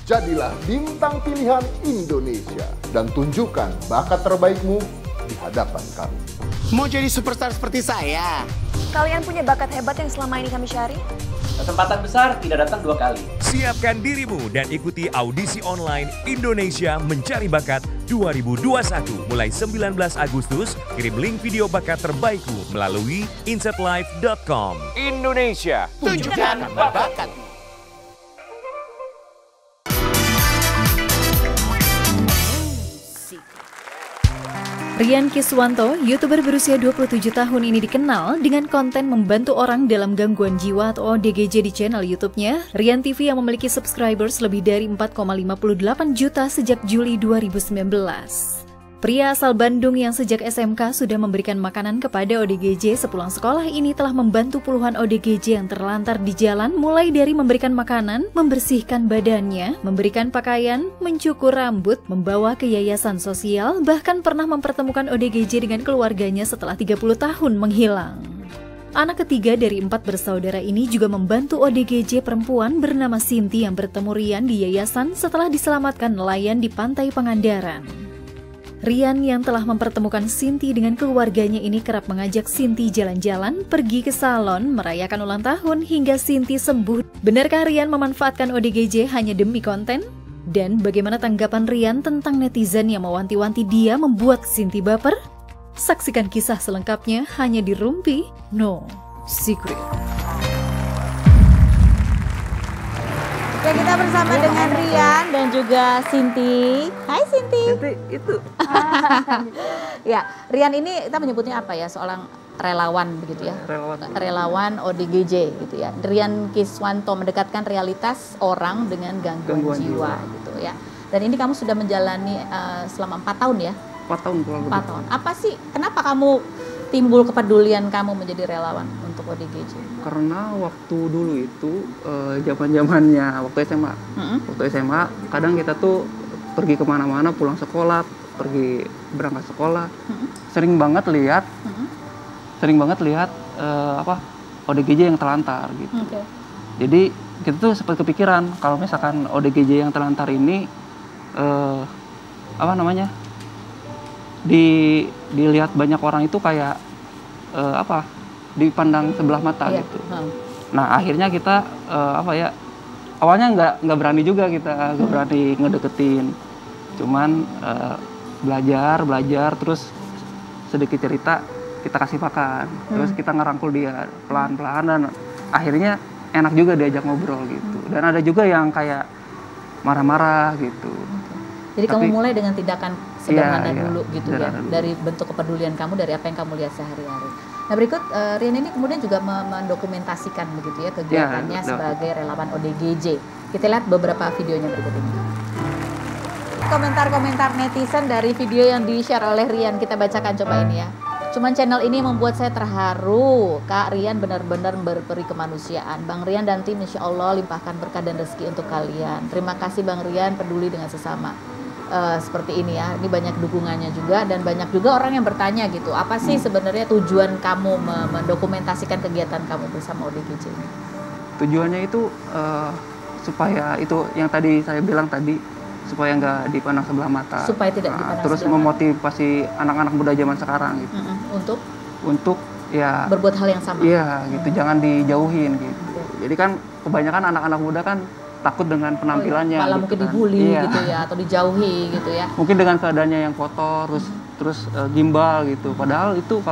Jadilah bintang pilihan Indonesia dan tunjukkan bakat terbaikmu di hadapan kami. Mau jadi superstar seperti saya? Kalian punya bakat hebat yang selama ini kami cari? Kesempatan besar tidak datang 2 kali. Siapkan dirimu dan ikuti audisi online Indonesia Mencari Bakat 2021 mulai 19 Agustus. Kirim link video bakat terbaikmu melalui insetlife.com. Indonesia, Tunjukkan bakat. Rian Kiswanto, YouTuber berusia 27 tahun ini dikenal dengan konten membantu orang dalam gangguan jiwa atau ODGJ di channel YouTube-nya Rian TV yang memiliki subscribers lebih dari 4,58 juta sejak Juli 2019. Pria asal Bandung yang sejak SMK sudah memberikan makanan kepada ODGJ sepulang sekolah ini telah membantu puluhan ODGJ yang terlantar di jalan, mulai dari memberikan makanan, membersihkan badannya, memberikan pakaian, mencukur rambut, membawa ke yayasan sosial, bahkan pernah mempertemukan ODGJ dengan keluarganya setelah 30 tahun menghilang. Anak ketiga dari 4 bersaudara ini juga membantu ODGJ perempuan bernama Sinti yang bertemu Rian di yayasan setelah diselamatkan nelayan di pantai Pangandaran. Rian yang telah mempertemukan Sinti dengan keluarganya ini kerap mengajak Sinti jalan-jalan, pergi ke salon, merayakan ulang tahun hingga Sinti sembuh. Benarkah Rian memanfaatkan ODGJ hanya demi konten? Dan bagaimana tanggapan Rian tentang netizen yang mewanti-wanti dia membuat Sinti baper? Saksikan kisah selengkapnya hanya di Rumpi No Secret. Ya, kita bersama dengan Rian dan juga Sinti. Hai Sinti. Sinti itu. Ya, Rian ini kita menyebutnya apa ya? Seorang relawan begitu ya. Relawan ODGJ gitu ya. Rian Kiswanto mendekatkan realitas orang dengan gangguan jiwa gitu ya. Dan ini kamu sudah menjalani selama 4 tahun ya? 4 tahun kurang lebih. 4 tahun. Apa sih? Kenapa kamu timbul kepedulian kamu menjadi relawan untuk ODGJ? Karena waktu dulu itu zaman-zamannya waktu SMA. Waktu SMA kadang kita tuh pergi kemana-mana, pulang sekolah, pergi berangkat sekolah, sering banget lihat ODGJ yang terlantar gitu. Jadi kita tuh sempat kepikiran kalau misalkan ODGJ yang terlantar ini dilihat banyak orang itu kayak dipandang sebelah mata gitu. Nah akhirnya kita awalnya nggak berani juga, kita nggak berani ngedeketin, cuman belajar terus sedikit cerita kita kasih makan, terus kita ngerangkul dia pelan-pelan dan akhirnya enak juga diajak ngobrol gitu. Dan ada juga yang kayak marah-marah gitu. Jadi kamu mulai dengan tindakan sederhana dulu gitu ya, dari bentuk kepedulian kamu dari apa yang kamu lihat sehari-hari. Nah berikut Rian ini kemudian juga mendokumentasikan begitu ya kegiatannya sebagai relawan ODGJ. Kita lihat beberapa videonya berikut ini. Komentar-komentar netizen dari video yang di-share oleh Rian kita bacakan coba ini ya. Cuman channel ini membuat saya terharu. Kak Rian benar-benar berperi kemanusiaan. Bang Rian dan tim insya Allah limpahkan berkah dan rezeki untuk kalian. Terima kasih Bang Rian peduli dengan sesama. Seperti ini ya, ini banyak dukungannya juga dan banyak juga orang yang bertanya gitu, apa sih sebenarnya tujuan kamu mendokumentasikan kegiatan kamu bersama ODGJ? Tujuannya itu supaya itu yang tadi saya bilang tadi, supaya nggak dipandang sebelah mata. Supaya tidak dipandang terus sebelah memotivasi anak-anak muda zaman sekarang gitu. Untuk ya berbuat hal yang sama. Iya gitu, jangan dijauhin gitu. Jadi kan kebanyakan anak-anak muda kan takut dengan penampilannya, malah gitu mungkin kan. dibully gitu ya, atau dijauhi gitu ya. Mungkin dengan keadaannya yang kotor, terus gimbal gitu. Padahal itu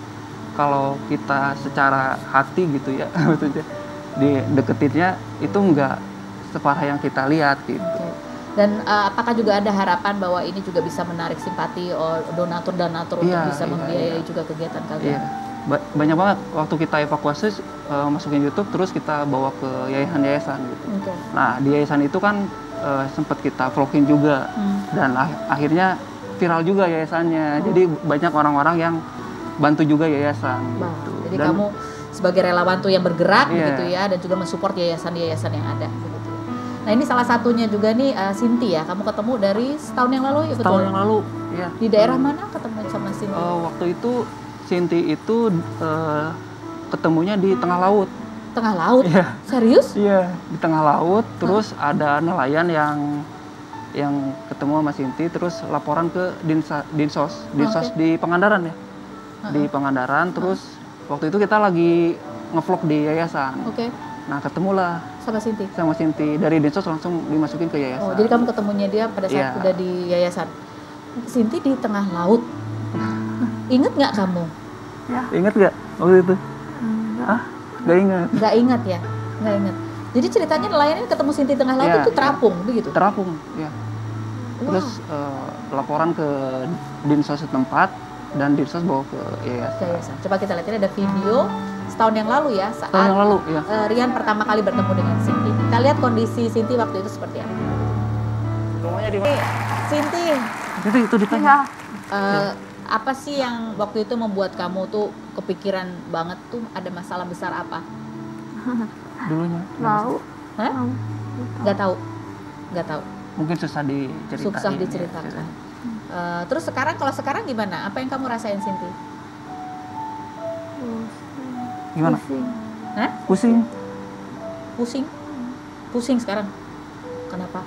kalau kita secara hati gitu ya, maksudnya dideketinnya itu enggak separah yang kita lihat gitu. Dan apakah juga ada harapan bahwa ini juga bisa menarik simpati donatur-donatur untuk bisa membiayai juga kegiatan kalian? Banyak banget waktu kita evakuasi masukin YouTube, terus kita bawa ke yayasan-yayasan gitu. Nah di yayasan itu kan sempat kita vlogin juga dan akhirnya viral juga yayasannya. Jadi banyak orang-orang yang bantu juga yayasan gitu. Jadi kamu sebagai relawan tuh yang bergerak gitu ya, dan juga mensupport yayasan-yayasan yang ada begitu. Nah ini salah satunya juga nih Sinti ya, kamu ketemu dari setahun yang lalu ya? Setahun yang lalu ya. Di daerah mana ketemu sama Sinti? Waktu itu Sinti itu ketemunya di tengah laut. Tengah laut? Iya. Serius? Iya, di tengah laut. Terus ada nelayan yang ketemu sama Sinti, terus laporan ke Dinsos di Pangandaran ya. Di Pangandaran, terus waktu itu kita lagi ngevlog di yayasan. Nah, ketemulah sama Sinti. Dari Dinsos langsung dimasukin ke yayasan. Oh, jadi kamu ketemunya dia pada saat udah di yayasan. Sinti di tengah laut. Ingat nggak kamu? Ya. Ingat nggak waktu itu? Hah? Nggak ingat. Nggak ingat ya? Nggak ingat. Jadi ceritanya nelayan ketemu Sinti tengah laut itu terapung, begitu? Terapung, ya. Terus laporan ke Dinsos setempat dan Dinsos bawa ke yayasan. Coba kita lihat, ini ada video setahun yang lalu ya, saat Rian pertama kali bertemu dengan Sinti. Kita lihat kondisi Sinti waktu itu seperti apa. Rumahnya di mana? Sinti. Itu ditanya. Apa sih yang waktu itu membuat kamu tuh kepikiran banget tuh, ada masalah besar apa? Dulunya? Tahu. Hah? Nggak tahu? Nggak tahu? Mungkin susah diceritain. Susah diceritakan. Ya. Terus kalau sekarang gimana? Apa yang kamu rasain, Sinti? Gimana? Pusing. Hah? Pusing. Pusing? Pusing sekarang? Kenapa?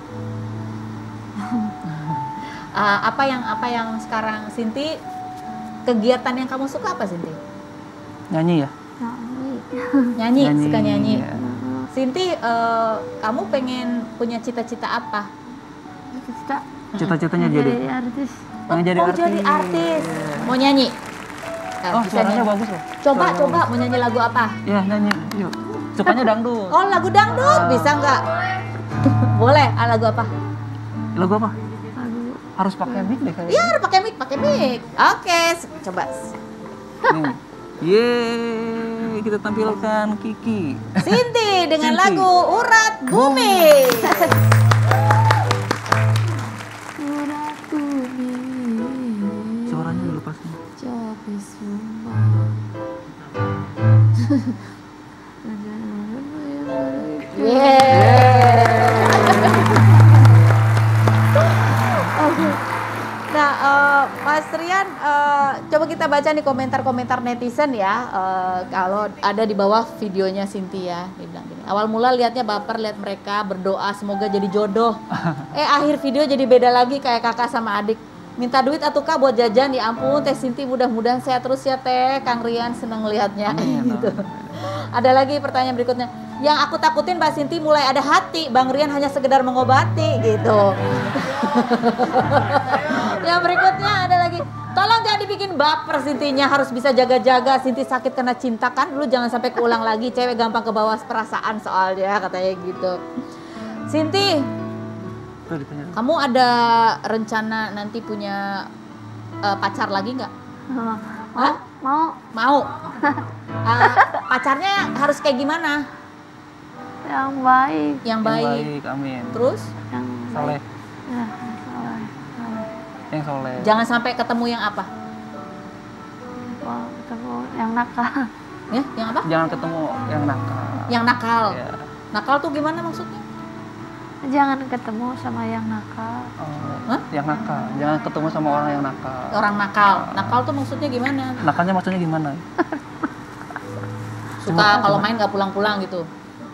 Apa yang sekarang Sinti, kegiatan yang kamu suka apa, Sinti? Nyanyi ya? Nyanyi, suka nyanyi. Ya. Sinti, kamu pengen punya cita-cita apa? Cita-citanya jadi artis. Pengen jadi artis. Mau nyanyi? Suaranya bagus loh. Coba mau nyanyi lagu apa? Ya, nyanyi. Yuk. Sukanya dangdut. Oh, lagu dangdut. Bisa nggak? Boleh. Lagu apa? Lagu apa? Harus pakai mic deh kayaknya. Iya, harus pakai mic. Oke, coba. Nih. Yeay, kita tampilkan Kiki. Sinti dengan lagu Urat Bumi. Urat bumi. Suaranya dulu pasti. Capek semua. Nah, Mas Rian, coba kita baca nih komentar-komentar netizen ya. Kalau ada di bawah videonya Sinti ya, dia bilang gini. Awal mula lihatnya baper, lihat mereka berdoa semoga jadi jodoh. Akhir video jadi beda lagi, kayak kakak sama adik. Minta duit atuh Kak buat jajan, ya ampun Teh Sinti mudah-mudahan sehat terus ya Teh. Kang Rian seneng lihatnya. Gitu. Ada lagi pertanyaan berikutnya. Yang aku takutin Mbak Sinti mulai ada hati, Bang Rian hanya sekedar mengobati gitu. Yang berikutnya ada lagi, tolong jangan dibikin baper Sintinya, harus bisa jaga-jaga. Sinti sakit karena cinta kan, dulu jangan sampai keulang lagi. Cewek gampang ke bawah perasaan soalnya, katanya gitu. Sinti, kamu ada rencana nanti punya pacar lagi nggak? Hah? Mau. Pacarnya harus kayak gimana? Yang baik. Yang baik, amin. Terus? Yang soleh. Ya, soleh. Yang soleh. Jangan sampai ketemu yang apa? Ketemu yang nakal. Ya, yang apa? Jangan ketemu yang nakal. Yang nakal. Ya. Nakal tuh gimana maksudnya? Jangan ketemu sama yang nakal. Yang nakal. Jangan ketemu sama orang yang nakal. Orang nakal. Nakal tuh maksudnya gimana? Nakalnya maksudnya gimana? Suka kalau main nggak pulang-pulang gitu.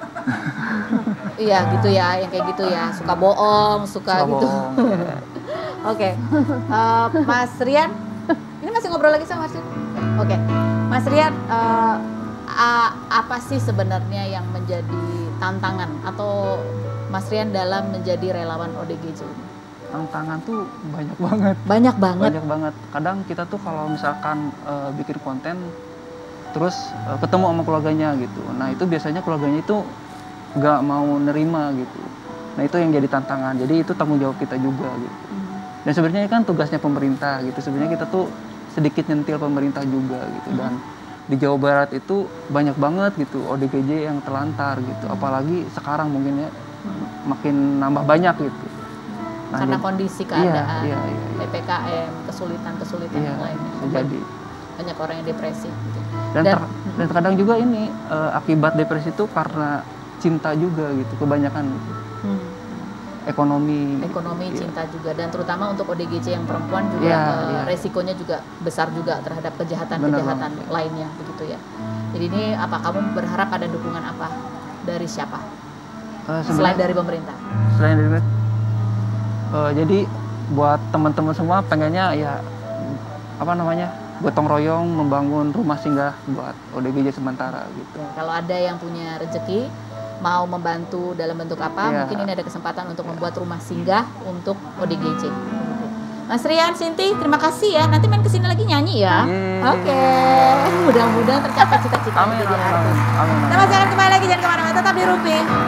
Iya gitu ya, yang kayak gitu ya. Suka bohong, suka gitu. Oke. Mas Rian, ini masih ngobrol lagi sama Mas Rian? Oke. Mas Rian, apa sih sebenarnya yang menjadi tantangan atau Mas Rian dalam menjadi relawan ODGJ ini? Tantangan tuh banyak banget. Banyak banget. Kadang kita tuh kalau misalkan bikin konten terus ketemu sama keluarganya gitu. Nah itu biasanya keluarganya itu nggak mau nerima gitu. Nah itu yang jadi tantangan. Jadi itu tanggung jawab kita juga gitu. Dan sebenarnya kan tugasnya pemerintah gitu. Sebenarnya kita tuh sedikit nyentil pemerintah juga gitu. Dan di Jawa Barat itu banyak banget gitu ODGJ yang telantar gitu. Apalagi sekarang mungkin ya makin nambah banyak gitu. Nah, karena jadi, kondisi keadaan, iya. PPKM, kesulitan yang lainnya. Jadi banyak orang yang depresi. Gitu. Dan terkadang juga ini akibat depresi itu karena cinta juga gitu, kebanyakan gitu. ekonomi. Cinta juga, dan terutama untuk ODGJ yang perempuan juga resikonya juga besar juga terhadap kejahatan-kejahatan lainnya begitu ya. Jadi ini apa, kamu berharap ada dukungan apa dari siapa? Selain dari pemerintah? Selain dari jadi buat teman-teman semua pengennya ya gotong royong membangun rumah singgah buat ODGJ sementara gitu. Kalau ada yang punya rezeki mau membantu dalam bentuk apa, mungkin ini ada kesempatan untuk membuat rumah singgah untuk ODGJ. Mas Rian, Sinti, terima kasih ya. Nanti main kesini lagi nyanyi ya. Oke. Mudah-mudahan tercapai cita-cita menjadi artis. Kita masih akan kembali lagi, jangan kemana-mana, tetap di Rupi.